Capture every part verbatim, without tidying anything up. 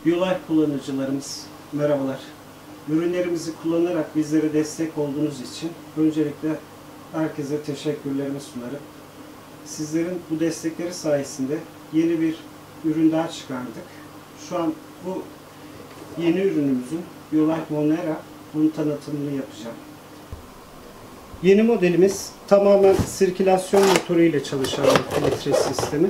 Biolife kullanıcılarımız, merhabalar. Ürünlerimizi kullanarak bizlere destek olduğunuz için öncelikle herkese teşekkürlerimi sunarım. Sizlerin bu destekleri sayesinde yeni bir ürün daha çıkardık. Şu an bu yeni ürünümüzün Biolife Monera, bunun tanıtımını yapacağım. Yeni modelimiz tamamen sirkülasyon motoru ile çalışan bir filtre sistemi.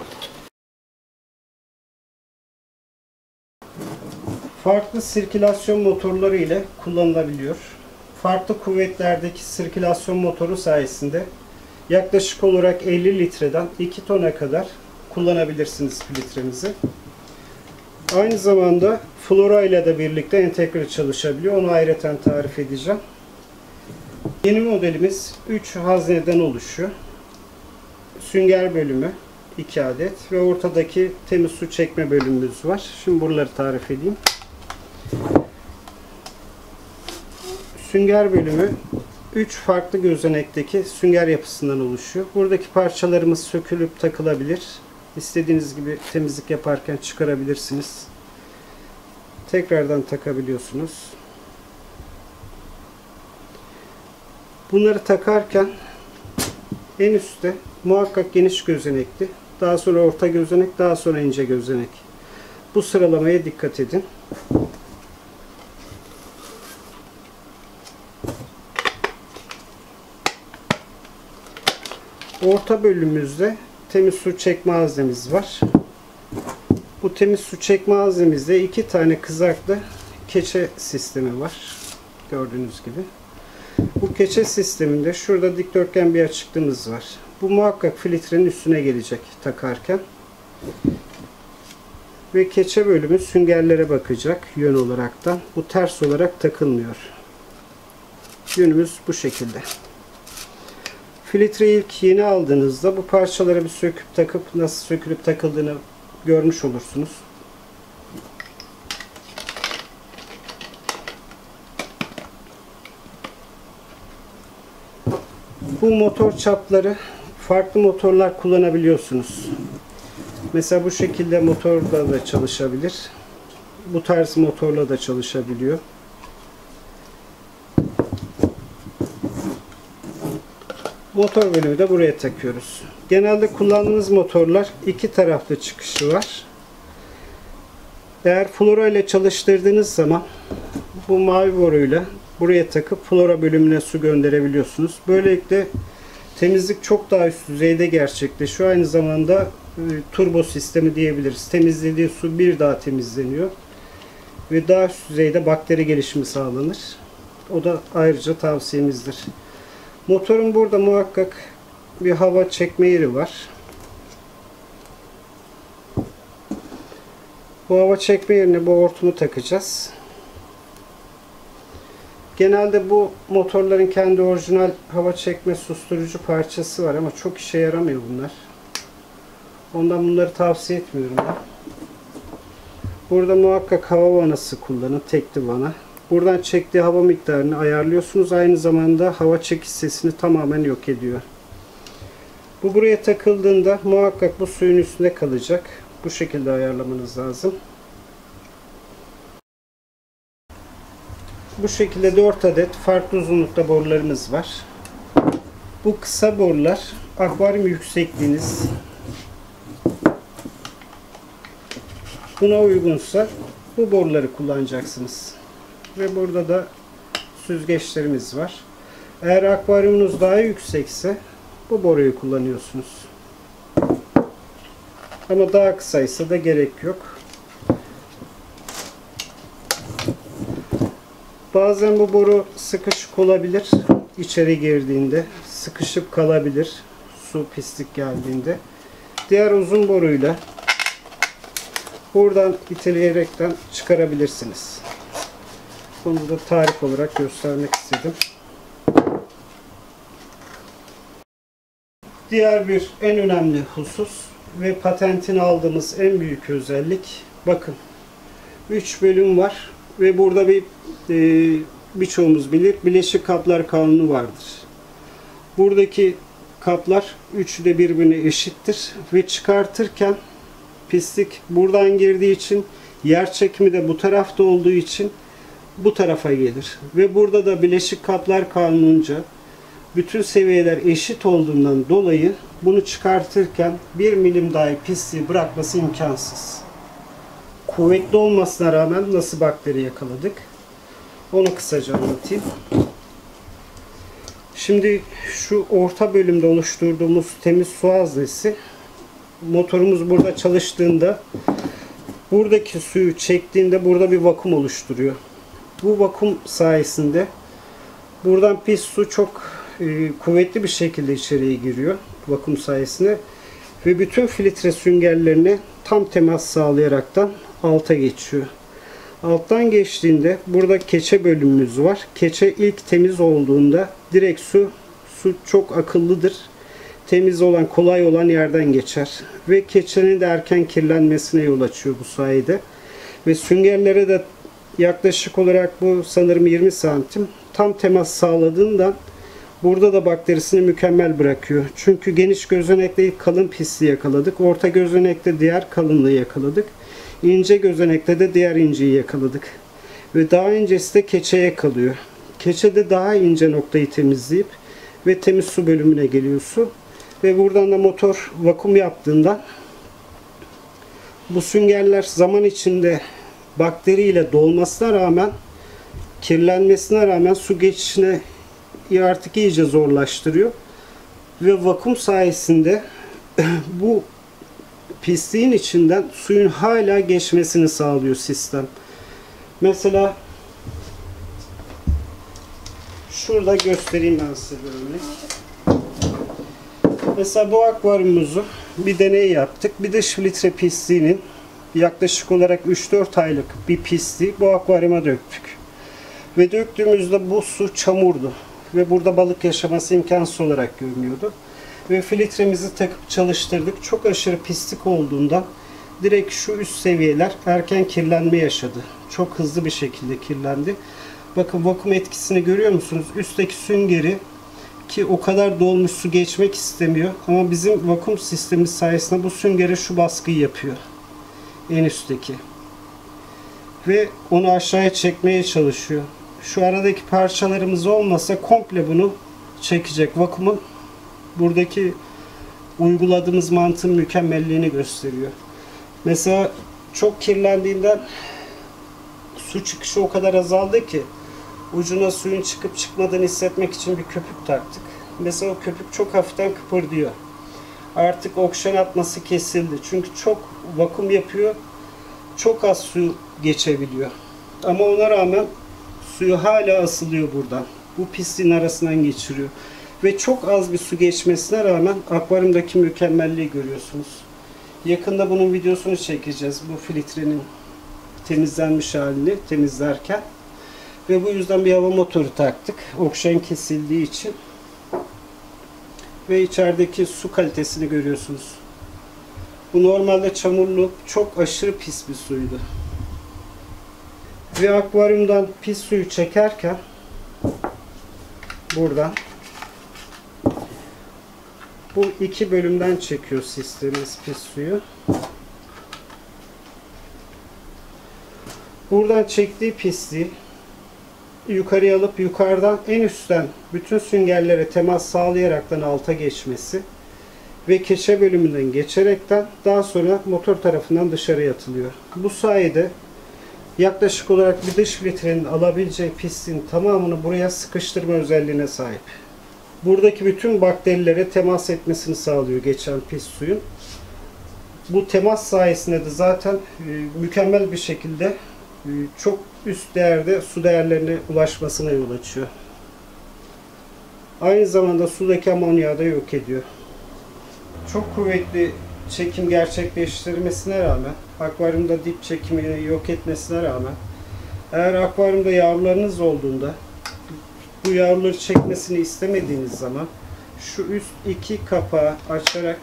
Farklı sirkülasyon motorları ile kullanılabiliyor. Farklı kuvvetlerdeki sirkülasyon motoru sayesinde yaklaşık olarak elli litreden iki tona kadar kullanabilirsiniz filtrenizi. Aynı zamanda flora ile de birlikte entegre çalışabiliyor. Onu ayrıca tarif edeceğim. Yeni modelimiz üç hazneden oluşuyor. Sünger bölümü iki adet ve ortadaki temiz su çekme bölümümüz var. Şimdi buraları tarif edeyim. Sünger bölümü üç farklı gözenekteki sünger yapısından oluşuyor. Buradaki parçalarımız sökülüp takılabilir. İstediğiniz gibi temizlik yaparken çıkarabilirsiniz. Tekrardan takabiliyorsunuz. Bunları takarken en üstte muhakkak geniş gözenekli, daha sonra orta gözenek, daha sonra ince gözenek. Bu sıralamaya dikkat edin. Orta bölümümüzde temiz su çekme haznemiz var. Bu temiz su çekme haznemizde iki tane kızaklı keçe sistemi var. Gördüğünüz gibi. Bu keçe sisteminde şurada dikdörtgen bir açıklığımız var. Bu muhakkak filtrenin üstüne gelecek takarken. Ve keçe bölümü süngerlere bakacak yön olaraktan. Bu ters olarak takılmıyor. Yönümüz bu şekilde. Filtreyi ilk yeni aldığınızda bu parçaları bir söküp takıp nasıl sökülüp takıldığını görmüş olursunuz. Bu motor çapları farklı motorlar kullanabiliyorsunuz. Mesela bu şekilde motorla da çalışabilir. Bu tarz motorla da çalışabiliyor. Motor bölümü de buraya takıyoruz. Genelde kullandığımız motorlar iki taraflı çıkışı var. Eğer flora ile çalıştırdığınız zaman bu mavi boruyla buraya takıp flora bölümüne su gönderebiliyorsunuz. Böylelikle temizlik çok daha üst düzeyde gerçekleşiyor. Aynı zamanda e, turbo sistemi diyebiliriz. Temizlediği su bir daha temizleniyor. Ve daha üst düzeyde bakteri gelişimi sağlanır. O da ayrıca tavsiyemizdir. Motorun burada muhakkak bir hava çekme yeri var. Bu hava çekme yerine bu hortumu takacağız. Genelde bu motorların kendi orijinal hava çekme susturucu parçası var ama çok işe yaramıyor bunlar. Ondan bunları tavsiye etmiyorum ben. Burada muhakkak hava vanası kullanın, tekli vana. Buradan çektiği hava miktarını ayarlıyorsunuz. Aynı zamanda hava çekiş sesini tamamen yok ediyor. Bu buraya takıldığında muhakkak bu suyun üstünde kalacak. Bu şekilde ayarlamanız lazım. Bu şekilde dört adet farklı uzunlukta borularımız var. Bu kısa borular akvaryum yüksekliğiniz buna uygunsa bu boruları kullanacaksınız. Ve burada da süzgeçlerimiz var. Eğer akvaryumunuz daha yüksekse bu boruyu kullanıyorsunuz. Ama daha kısaysa da gerek yok. Bazen bu boru sıkışık olabilir. İçeri girdiğinde sıkışıp kalabilir. Su pislik geldiğinde. Diğer uzun boruyla buradan iteleyerekten çıkarabilirsiniz. Bunu da tarif olarak göstermek istedim. Diğer bir en önemli husus ve patentini aldığımız en büyük özellik, bakın üç bölüm var ve burada bir e, birçoğumuz bilir bileşik kaplar kanunu vardır. Buradaki kaplar üçü de birbirine eşittir ve çıkartırken pislik buradan girdiği için Yer çekimi de bu tarafta olduğu için bu tarafa gelir. Ve burada da bileşik kaplar kanununca bütün seviyeler eşit olduğundan dolayı bunu çıkartırken bir milim dahi pisliği bırakması imkansız. Kuvvetli olmasına rağmen nasıl bakteri yakaladık? Onu kısaca anlatayım. Şimdi şu orta bölümde oluşturduğumuz temiz su haznesi, motorumuz burada çalıştığında buradaki suyu çektiğinde burada bir vakum oluşturuyor. Bu vakum sayesinde buradan pis su çok e, kuvvetli bir şekilde içeriye giriyor vakum sayesinde ve bütün filtre süngerlerine tam temas sağlayaraktan alta geçiyor. Alttan geçtiğinde burada keçe bölümümüz var. Keçe ilk temiz olduğunda direkt su, su çok akıllıdır. Temiz olan, kolay olan yerden geçer. Ve keçenin de erken kirlenmesine yol açıyor bu sayede. Ve süngerlere de yaklaşık olarak bu sanırım yirmi santim tam temas sağladığından burada da bakterisini mükemmel bırakıyor. Çünkü geniş gözenekte ilk kalın pisliği yakaladık. Orta gözenekte diğer kalınlığı yakaladık. İnce gözenekte de diğer inceyi yakaladık. Ve daha incesi de keçeye kalıyor. Keçe de daha ince noktayı temizleyip ve temiz su bölümüne geliyor su. Ve buradan da motor vakum yaptığından bu süngerler zaman içinde bakteriyle dolmasına rağmen, kirlenmesine rağmen su geçişine artık iyice zorlaştırıyor. Ve vakum sayesinde bu pisliğin içinden suyun hala geçmesini sağlıyor sistem. Mesela şurada göstereyim ben size bir örnek. Mesela bu akvaryumumuzu bir deney yaptık. Bir dış filtre pisliğinin yaklaşık olarak üç dört aylık bir pisliği bu akvaryuma döktük. Ve döktüğümüzde bu su çamurdu. Ve burada balık yaşaması imkansız olarak görünüyordu. Ve filtremizi takıp çalıştırdık. Çok aşırı pislik olduğundan direkt şu üst seviyeler erken kirlenme yaşadı. Çok hızlı bir şekilde kirlendi. Bakın vakum etkisini görüyor musunuz? Üstteki süngeri ki o kadar dolmuş su geçmek istemiyor. Ama bizim vakum sistemimiz sayesinde bu süngere şu baskıyı yapıyor. En üstteki. Ve onu aşağıya çekmeye çalışıyor. Şu aradaki parçalarımız olmasa komple bunu çekecek. Vakumun buradaki uyguladığımız mantığın mükemmelliğini gösteriyor. Mesela çok kirlendiğinden su çıkışı o kadar azaldı ki ucuna suyun çıkıp çıkmadığını hissetmek için bir köpük taktık. Mesela o köpük çok hafiften kıpırdıyor. Artık oksijen atması kesildi. Çünkü çok vakum yapıyor. Çok az su geçebiliyor. Ama ona rağmen suyu hala asılıyor buradan. Bu pisliğin arasından geçiriyor. Ve çok az bir su geçmesine rağmen akvaryumdaki mükemmelliği görüyorsunuz. Yakında bunun videosunu çekeceğiz. Bu filtrenin temizlenmiş halini temizlerken. Ve bu yüzden bir hava motoru taktık. Oksijen kesildiği için. Ve içerideki su kalitesini görüyorsunuz. Bu normalde çamurlu, çok aşırı pis bir suydu. Ve akvaryumdan pis suyu çekerken buradan bu iki bölümden çekiyor sistemimiz pis suyu. Buradan çektiği pisliği yukarıya alıp yukarıdan en üstten bütün süngerlere temas sağlayaraktan alta geçmesi ve keçe bölümünden geçerekten daha sonra motor tarafından dışarıya atılıyor. Bu sayede yaklaşık olarak bir dış filtrenin alabileceği pisliğin tamamını buraya sıkıştırma özelliğine sahip. Buradaki bütün bakterilere temas etmesini sağlıyor geçen pis suyun. Bu temas sayesinde de zaten e, mükemmel bir şekilde e, çok üst değerde su değerlerine ulaşmasına yol açıyor. Aynı zamanda sudaki amonyağı da yok ediyor. Çok kuvvetli çekim gerçekleştirmesine rağmen, akvaryumda dip çekimini yok etmesine rağmen, eğer akvaryumda yavrularınız olduğunda bu yavruları çekmesini istemediğiniz zaman şu üst iki kapağı açarak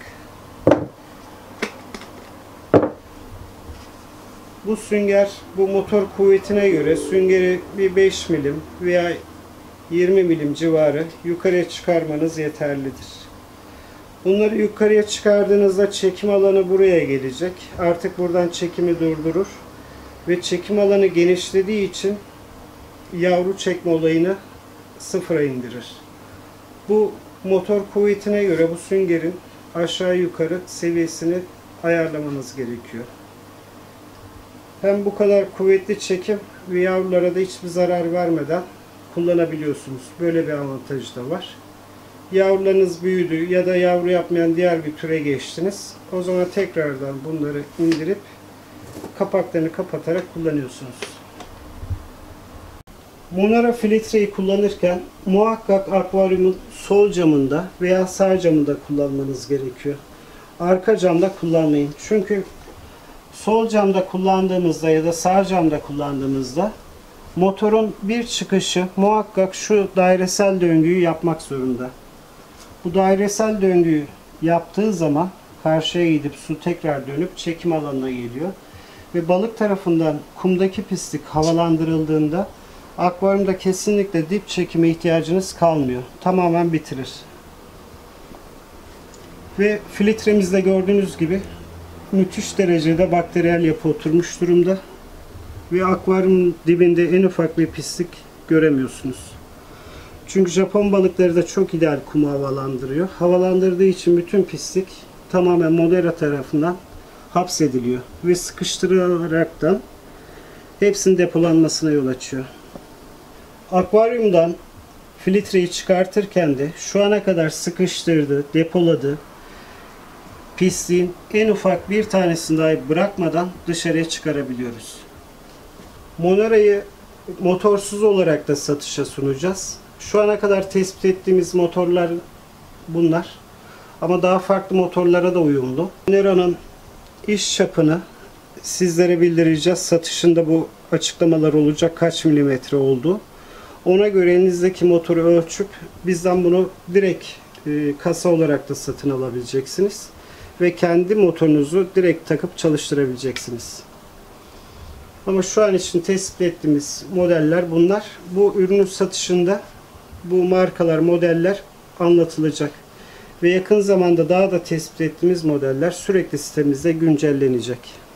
bu sünger bu motor kuvvetine göre süngeri bir beş milim veya yirmi milim civarı yukarıya çıkarmanız yeterlidir. Bunları yukarıya çıkardığınızda çekim alanı buraya gelecek. Artık buradan çekimi durdurur ve çekim alanı genişlediği için yavru çekme olayını sıfıra indirir. Bu motor kuvvetine göre bu süngerin aşağı yukarı seviyesini ayarlamanız gerekiyor. Hem bu kadar kuvvetli çekim ve yavrulara da hiçbir zarar vermeden kullanabiliyorsunuz. Böyle bir avantajı da var. Yavrularınız büyüdü ya da yavru yapmayan diğer bir türe geçtiniz. O zaman tekrardan bunları indirip kapaklarını kapatarak kullanıyorsunuz. Monera filtreyi kullanırken muhakkak akvaryumun sol camında veya sağ camında kullanmanız gerekiyor. Arka camda kullanmayın. Çünkü sol camda kullandığımızda ya da sağ camda kullandığımızda motorun bir çıkışı muhakkak şu dairesel döngüyü yapmak zorunda. Bu dairesel döngüyü yaptığı zaman karşıya gidip su tekrar dönüp çekim alanına geliyor. Ve balık tarafından kumdaki pislik havalandırıldığında akvaryumda kesinlikle dip çekime ihtiyacınız kalmıyor. Tamamen bitirir. Ve filtremizde gördüğünüz gibi müthiş derecede bakteriyel yapı oturmuş durumda. Ve akvaryumun dibinde en ufak bir pislik göremiyorsunuz. Çünkü Japon balıkları da çok ideal kumu havalandırıyor. Havalandırdığı için bütün pislik tamamen Monera tarafından hapsediliyor. Ve sıkıştırılaraktan hepsinin depolanmasına yol açıyor. Akvaryumdan filtreyi çıkartırken de şu ana kadar sıkıştırdığı, depoladığı pisliğin en ufak bir tanesini dahi bırakmadan dışarıya çıkarabiliyoruz. Monera'yı motorsuz olarak da satışa sunacağız. Şu ana kadar tespit ettiğimiz motorlar bunlar. Ama daha farklı motorlara da uyumlu. Monera'nın iş çapını sizlere bildireceğiz. Satışında bu açıklamalar olacak. Kaç milimetre olduğu. Ona göre elinizdeki motoru ölçüp bizden bunu direkt e, kasa olarak da satın alabileceksiniz. Ve kendi motorunuzu direkt takıp çalıştırabileceksiniz. Ama şu an için tespit ettiğimiz modeller bunlar. Bu ürünün satışında bu markalar, modeller anlatılacak. Ve yakın zamanda daha da tespit ettiğimiz modeller sürekli sitemizde güncellenecek.